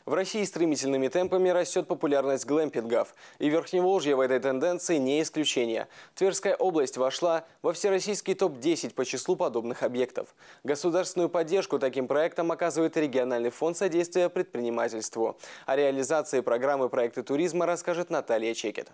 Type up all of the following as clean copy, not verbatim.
В России стремительными темпами растет популярность глэмпингов. И Верхневолжье в этой тенденции не исключение. Тверская область вошла во всероссийский топ-10 по числу подобных объектов. Государственную поддержку таким проектам оказывает региональный фонд содействия предпринимательству. О реализации программы проекта туризма расскажет Наталья Чекет.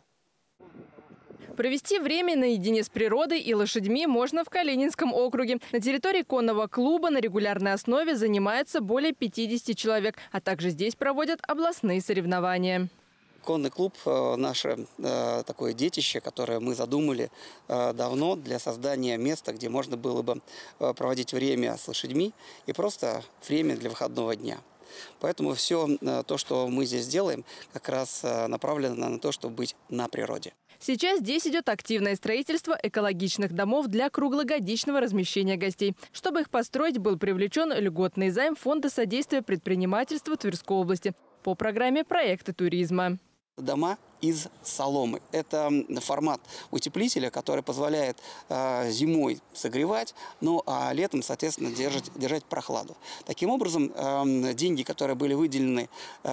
Провести время наедине с природой и лошадьми можно в Калининском округе. На территории конного клуба на регулярной основе занимается более 50 человек, а также здесь проводят областные соревнования. Конный клуб – наше такое детище, которое мы задумали давно для создания места, где можно было бы проводить время с лошадьми и просто время для выходного дня. Поэтому все то, что мы здесь делаем, как раз направлено на то, чтобы быть на природе. Сейчас здесь идет активное строительство экологичных домов для круглогодичного размещения гостей. Чтобы их построить, был привлечен льготный займ Фонда содействия предпринимательству Тверской области по программе проекта туризма. Дома из соломы. Это формат утеплителя, который позволяет зимой согревать, ну а летом, соответственно, держать прохладу. Таким образом, деньги, которые были выделены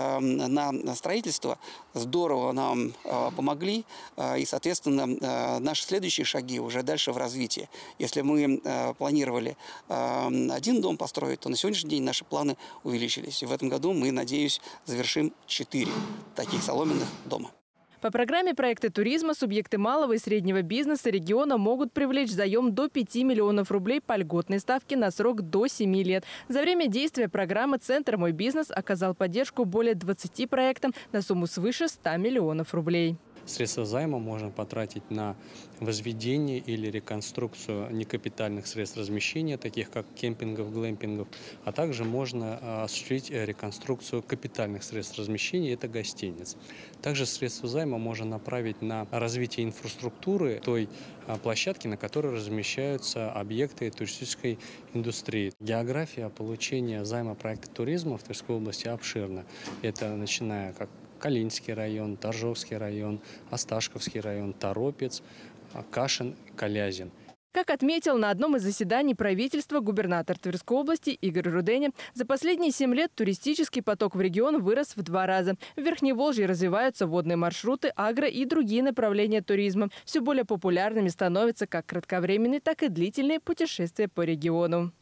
на строительство, здорово нам помогли. И, соответственно, наши следующие шаги уже дальше в развитии. Если мы планировали один дом построить, то на сегодняшний день наши планы увеличились. И в этом году мы, надеюсь, завершим 4 таких соломенных дома. По программе проекта туризма субъекты малого и среднего бизнеса региона могут привлечь заем до 5 миллионов рублей по льготной ставке на срок до 7 лет. За время действия программы Центр «Мой бизнес» оказал поддержку более 20 проектам на сумму свыше 100 миллионов рублей. Средства займа можно потратить на возведение или реконструкцию некапитальных средств размещения, таких как кемпингов, глэмпингов, а также можно осуществить реконструкцию капитальных средств размещения, это гостиниц. Также средства займа можно направить на развитие инфраструктуры той площадки, на которой размещаются объекты туристической индустрии. География получения займа проекта туризма в Тверской области обширна. Это начиная как Калининский район, Торжокский район, Осташковский район, Торопец, Кашин, Калязин. Как отметил на одном из заседаний правительства губернатор Тверской области Игорь Руденя, за последние 7 лет туристический поток в регион вырос в 2 раза. В Верхневолжье развиваются водные маршруты, агро и другие направления туризма. Все более популярными становятся как кратковременные, так и длительные путешествия по региону.